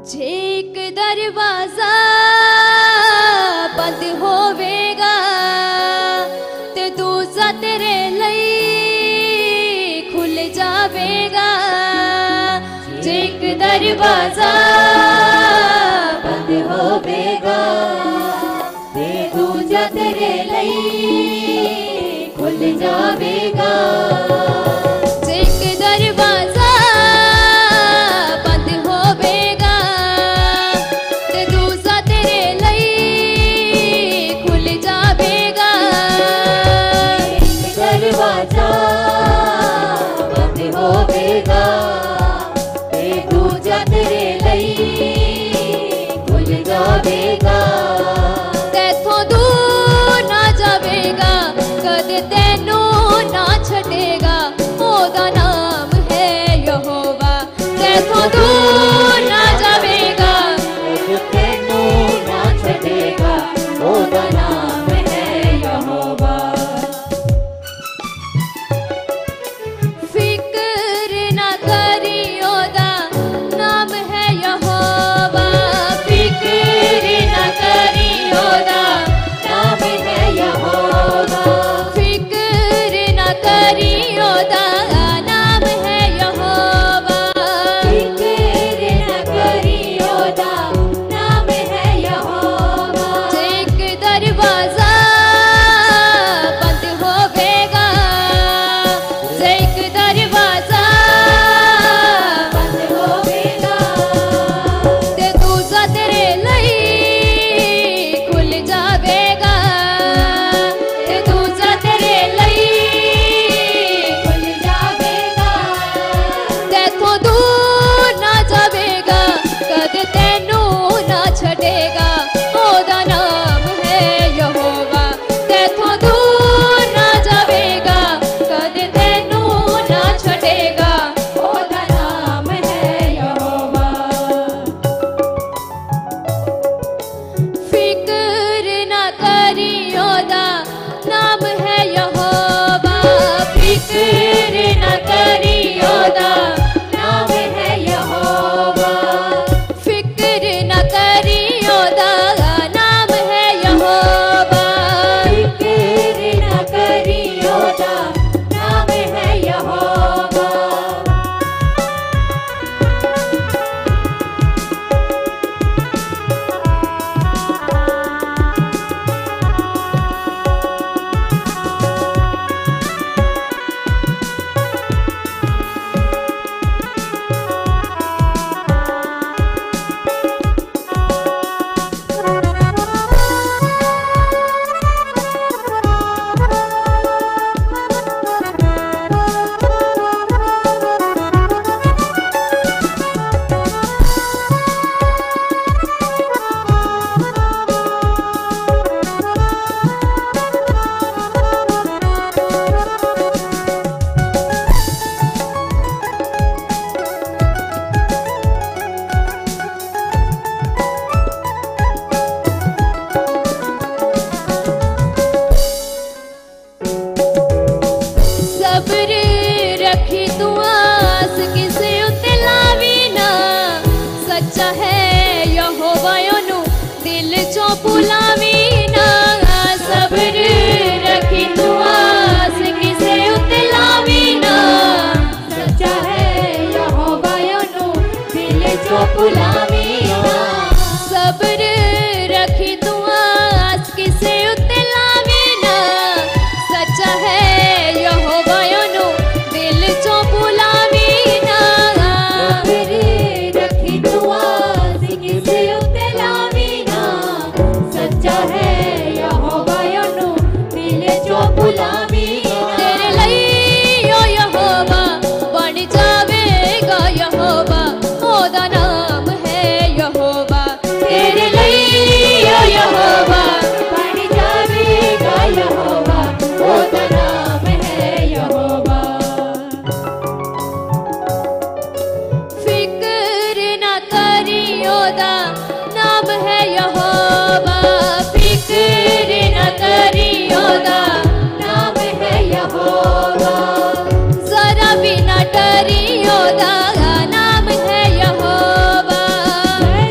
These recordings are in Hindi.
एक दरवाजा बंद होवेगा ते दूजा तेरे लई खुल जावेगा। एक दरवाजा बंद होवेगा ते दूजा तेरे लई खुल जावेगा। एक दरवाजा बंद होवेगा ते दूजा तेरे लई खुल जावेगा। एक दरवाजा बंद होवेगा ते दूजा तेरे लई खुल जावेगा। तेथों दूर ना जावेगा कदे तेनू ना छड़ेगा, ओदा नाम है यहोवा। तेथों दूर ना जावेगा तेनू ना छड़ेगा, ओदा नाम है यहोवा। फिक्र ना करी ओदा नाम है यहोवा। फिक्र ना करी ओदा नाम है यहोवा। फिक्र ना करी ओदा नाम है यहोवा। फिक्र न करी ओदा नाम है यहोवा। एक दरवाजा बंद होवेगा, एक दरवाजा बंद होवेगा ते दूजा तेरे लई खुल जावेगा। ते दूजा तेरे लई खुल जावेगा। तेथों दूर ना जावेगा कदे तेनू ना छड़ेगा, ओदा नाम है यहोवा। तेथों दूर ना जावेगा कदे तेनू ना छड़ेगा, ओदा नाम है यहोवा। फिक्र ना करी ओदा नाम है यहोवा। फिक्र ना करी ओदा नाम है यहोवा। फिक्र ना करी ओदा नाम है यहोवा। फिक्र न करी ओदा नाम है यहोवा। सब्र रखी तू आस किसे उत्ते लावी ना। सच्चा है यहोवा ओनू दिल चों भुलावी ना। सब्र रखी तू आस किसे उत्ते लावी ना। सच्चा है यहोवा ओनू दिल चों भुलावी ना। सब्र रखी तू आस किसे उत्ते लावी ना। सच्चा है यहोवा ओनू दिल चों भुलावी ना। सब्र रखी तू आस किसे उत्ते लावी ना। सच्चा है यहोवा ओनू दिल चों भुलावी ना। तेरे लई ओ यहोवा बन जावेगा यहोवा, ओदा नाम है यहोवा। तेरे लई ओ यहोवा बन जावेगा यहोवा, ओदा नाम है यहोवा। फिक्र ना करी ओदा नाम है यहोवा। फिक्र ना करी ओदा नाम है यहोवा। जरा भी ना डरी ओदा नाम है यहोवा।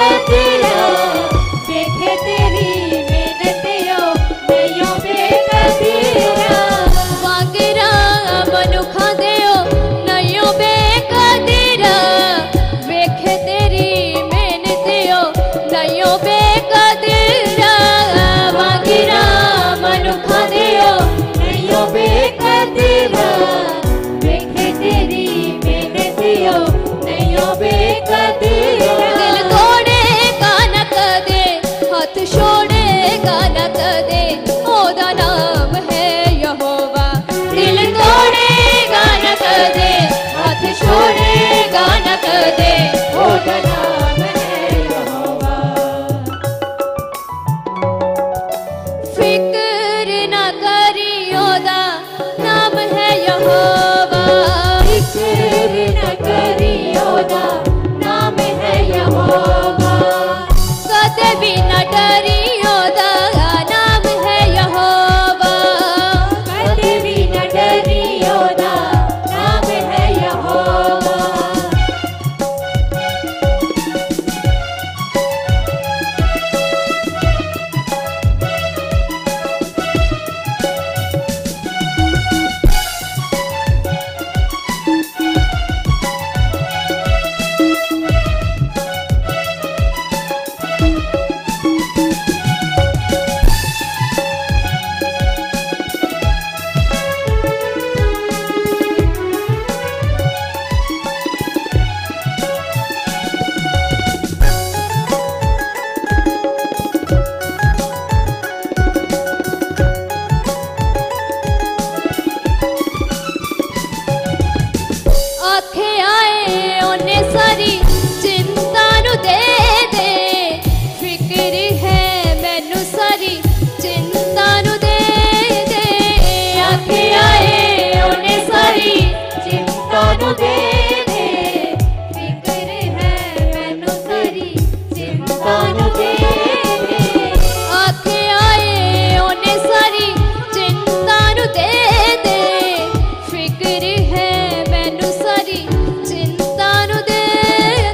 बेकदीरा देखे तेरी मेहनतियों नैयों बेकदीरा वागेरा मनुखा देओ नयो बेकदीरा वेखे तेरी मेहनतियों नयो बेकदीरा वागेरा मनुखा देओ नैयों बेकदीरा देखे तेरी मेहनतियों नैयों बेकदीरा दिल तोड़ेगा न कदे हाथ छोड़ेगा न कदे ओदा नाम है यहोवा दिल तोड़ेगा न कदे हाथ छोड़ेगा न कदे ओदा नाम है यहोवा फिक्र न करी ओदा नाम है यहोवा फिक्र न करी ओदा नाम है यहोवा कदे भी न डरी ओदा नाम है यहोवा कदे भी न डरी ओदा नाम है यहोवा आखे आए ओने सारी चिंता नु दे दे फिक्र है मैनू सारी चिंता नु दे दे आखे आए ओने सारी चिंता नु दे दे फिक्र है मैनू सारी चिंता नु दे दे आखे आए ओने सारी चिंता नु दे दे फिक्र है मैनू सारी चिंता नु दे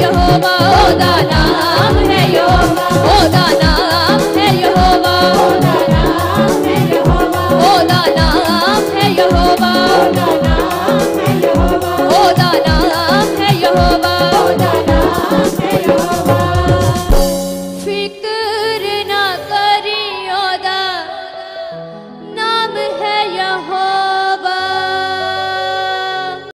यहोवा ओदा नाम है यहोवा ओदा